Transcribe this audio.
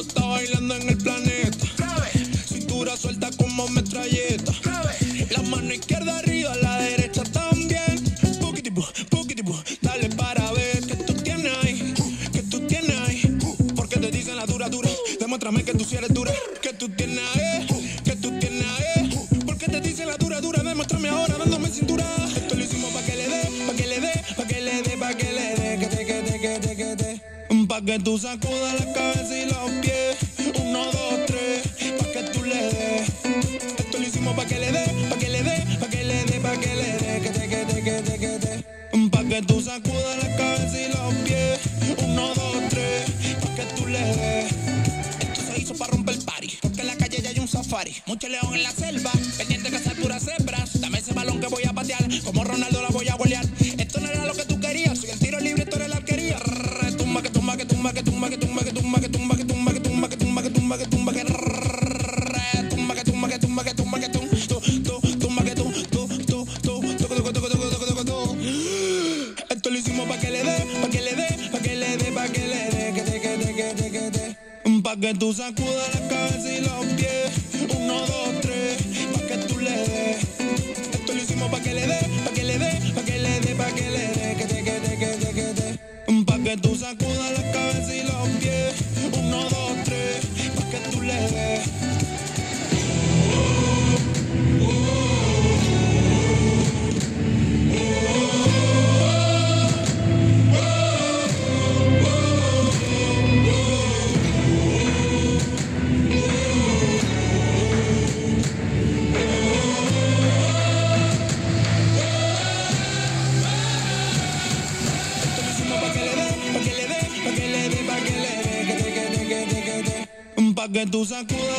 mundo está bailando en el planeta. Cintura suelta como metralleta. La mano izquierda arriba, la derecha también. Poquitipo, poquitipo, dale para ver que tú tienes ahí, que tú tienes ahí. Porque te dicen la dura, dura. Demuéstrame que tú sí eres dura, que tú tienes ahí, que tú tienes ahí. Porque te dicen la dura, dura. Demuéstrame ahora dándome cintura. Esto lo hicimos pa' que le dé, pa' que le dé, pa' que le dé, pa' que le dé, que te, que te, que te, que te. Pa' que tú sacudas la cabeza y los pies. 1, 2, 3, pa' que tú le des. Esto lo hicimos pa' que le dé, pa' que le dé, pa' que le dé, pa' que le dé, que te, que te, que te, que te. Pa' que tú sacudas la cabeza y los pies. 1, 2, 3, pa' que tú le des. Esto se hizo pa' romper el party, porque en la calle ya hay un safari. Mucho león en la selva, pendiente que se puras cebras. Dame ese balón que voy a patear, como Ronaldo la voy a golear. Esto no era lo que tú querías, soy el tiro libre, esto era la arquería. Tumba, que tumba, que tumba, que tumba, que tumba, que tumba, que tumba, que tumba, que tumba, que tumba, que tumba, que tumba, que tumba, que tumba, que tumba, que tumba, que tumba, que tumba, que esto lo hicimos pa' que le dé, pa' que le dé, pa' que le dé, pa' que le dé, que te, que te, que te, que te. Pa' que tú sacudas la cabeza y los pies. 1, 2, 3, pa' que tú le des. Esto lo hicimos pa' que le dé, pa' que le dé, pa' que le dé, pa' que le dé, que te, que te, que te, que te. Pa' que tú sacudas la cabeza y los pies. 1, 2, 3, pa' que tú le des. Pa' que tú sacudas